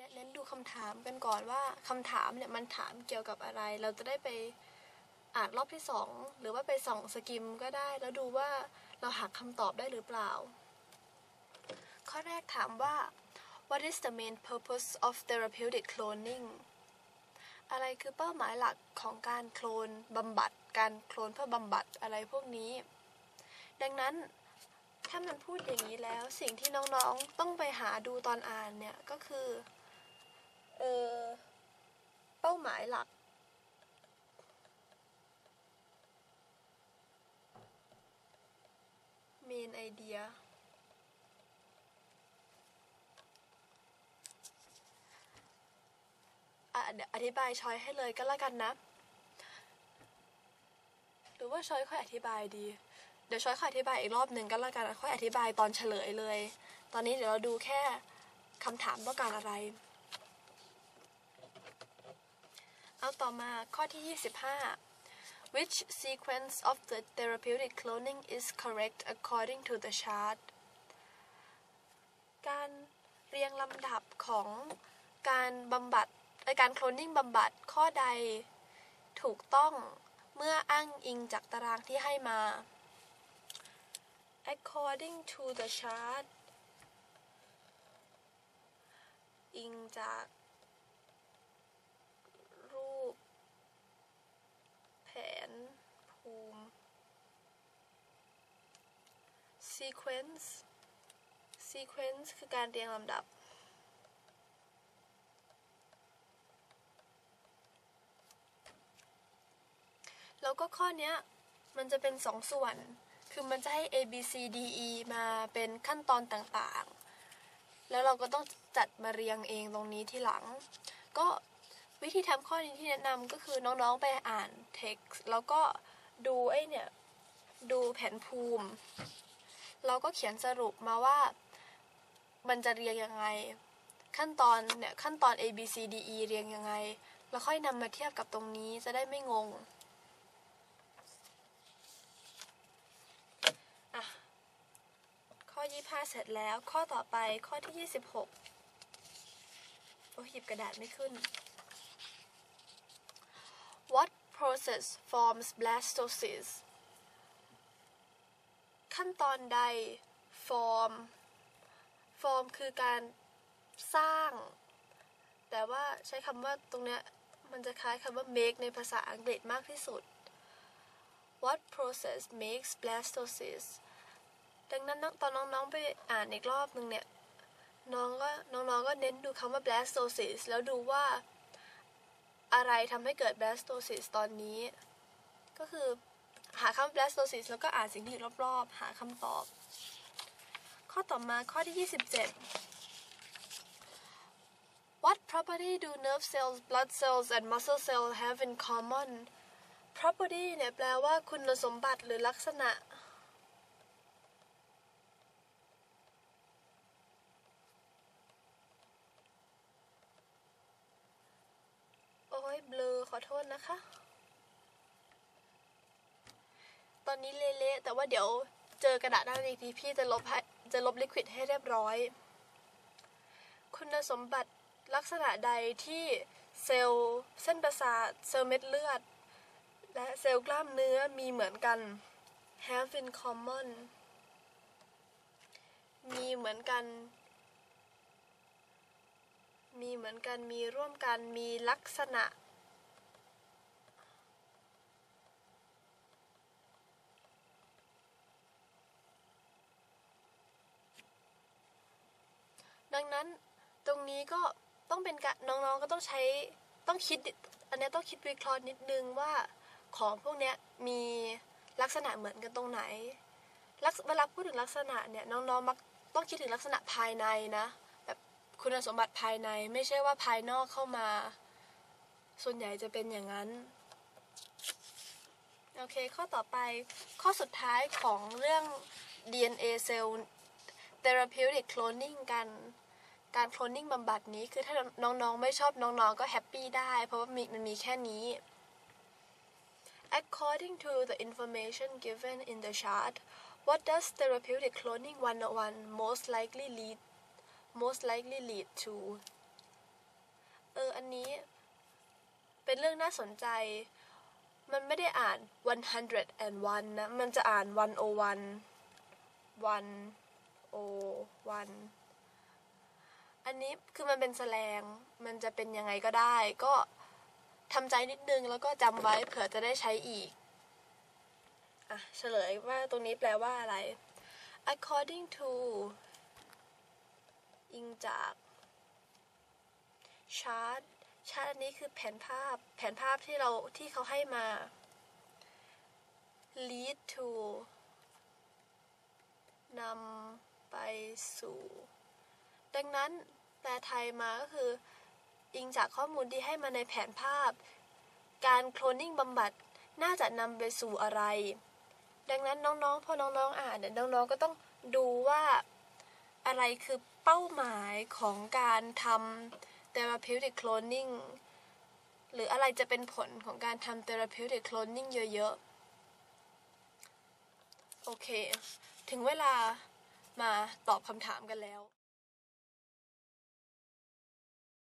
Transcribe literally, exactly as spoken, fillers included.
เนี่ยเน้นดูคำถามกันก่อนว่าคำถามเนี่ยมันถามเกี่ยวกับอะไรเราจะได้ไปอ่านรอบที่สองหรือว่าไปส่องสกิมก็ได้แล้วดูว่าเราหาคำตอบได้หรือเปล่าข้อแรกถามว่า What is the main purpose of therapeutic cloning อะไรคือเป้าหมายหลักของการโคลนบำบัดการโคลนเพื่อบำบัดอะไรพวกนี้ดังนั้นถ้ามันพูดอย่างนี้แล้วสิ่งที่น้องๆต้องไปหาดูตอนอ่านเนี่ยก็คือเออเป้าหมายหลักเมนไอเดียอ่ะเดี๋ยวอธิบายช้อยให้เลยก็แล้วกันนะหรือว่าช้อยค่อยอธิบายดีเดี๋ยวช้อยค่อยอธิบายอีกรอบหนึ่งก็แล้วกันค่อยอธิบายตอนเฉลยเลยตอนนี้เดี๋ยวเราดูแค่คำถามต้องการอะไรเอาต่อมาข้อที่ยี่สิบห้า Which sequence of the therapeutic cloning is correct according to the chart การเรียงลำดับของการบำบัดการโคลนนิ่งบำบัดข้อใดถูกต้องเมื่ออ้างอิงจากตารางที่ให้มา according to the chart อิงจากรูปแผนภูมิ sequence sequence คือการเรียงลำดับแล้วก็ข้อนี้มันจะเป็นสองส่วนคือมันจะให้ A B C D E มาเป็นขั้นตอนต่างๆแล้วเราก็ต้องจัดมาเรียงเองตรงนี้ทีหลังก็วิธีทำข้อนี้ที่แนะนำก็คือน้องๆไปอ่าน text แล้วก็ดูไอ้เนี่ยดูแผนภูมิเราก็เขียนสรุปมาว่ามันจะเรียงยังไงขั้นตอนเนี่ยขั้นตอน A B C D E เรียงยังไงแล้วค่อยนำมาเทียบกับตรงนี้จะได้ไม่งงข้อยี่สิบห้าเสร็จแล้วข้อต่อไปข้อที่ยี่สิบหกโอ้หยิบกระดาษไม่ขึ้น What process forms blastocysts ขั้นตอนใด form form คือการสร้างแต่ว่าใช้คำว่าตรงเนี้ยมันจะคล้ายคำว่า make ในภาษาอังกฤษมากที่สุด What process makes blastocystsดังนั้นตอนน้องๆไปอ่านอีกรอบนึงเนี่ยน้องก็น้องๆก็เน้นดูคำว่า blastocyst แล้วดูว่าอะไรทำให้เกิด blastocyst ตอนนี้ก็คือหาคำว่า blastocyst แล้วก็อ่านสิ่งที่อยู่รอบๆหาคำตอบข้อต่อมาข้อที่ยี่สิบเจ็ด What property do nerve cells, blood cells and muscle cells have in common property เนี่ยแปลว่าคุณสมบัติหรือลักษณะโอ้ยเบลอขอโทษนะคะตอนนี้เละๆแต่ว่าเดี๋ยวเจอกระดาษด้านอีกทีพี่จะลบจะลบลิควิดให้เรียบร้อยคุณสมบัติลักษณะใดที่เซลล์เส้นประสาทเซลล์เม็ดเลือดและเซลล์กล้ามเนื้อมีเหมือนกัน have in common มีเหมือนกันมีเหมือนกันมีร่วมกันมีลักษณะดังนั้นตรงนี้ก็ต้องเป็นการน้องๆก็ต้องใช้ต้องคิดอันนี้ต้องคิดวิเคราะห์นิดนึงว่าของพวกนี้มีลักษณะเหมือนกันตรงไหนเวลาพูดถึงลักษณะเนี่ยน้องๆมักต้องคิดถึงลักษณะภายในนะแบบคุณสมบัติภายในไม่ใช่ว่าภายนอกเข้ามาส่วนใหญ่จะเป็นอย่างนั้นโอเคข้อต่อไปข้อสุดท้ายของเรื่อง ดี เอ็น เอ cell therapeutic cloning กันการโคลนนิ่งบำบัดนี้คือถ้าน้องๆไม่ชอบน้องๆก็แฮปปี้ได้เพราะว่ามันมีแค่นี้ According to the information given in the chart what does therapeutic cloning one oh one most likely lead most likely lead to เอออันนี้เป็นเรื่องน่าสนใจมันไม่ได้อ่านone hundred and oneนะมันจะอ่านone oh one one oh oneอันนี้คือมันเป็นแสแลงมันจะเป็นยังไงก็ได้ก็ทำใจนิดนึงแล้วก็จำไว้เผื่อจะได้ใช้อีกอ่ะเฉลยว่าตรงนี้แปลว่าอะไร according to อิงจากชาร์ตชาร์ตอันนี้คือแผนภาพแผนภาพที่เราที่เขาให้มา lead to นำไปสู่ดังนั้นแปลไทยมาก็คืออิงจากข้อมูลที่ให้มาในแผนภาพการโคลนนิ่งบำบัดน่าจะนำไปสู่อะไรดังนั้นน้องๆพอน้องๆอ่านเนี่ยน้องๆก็ต้องดูว่าอะไรคือเป้าหมายของการทำ therapeutic cloning หรืออะไรจะเป็นผลของการทำ therapeutic cloning เยอะๆโอเคถึงเวลามาตอบคำถามกันแล้ว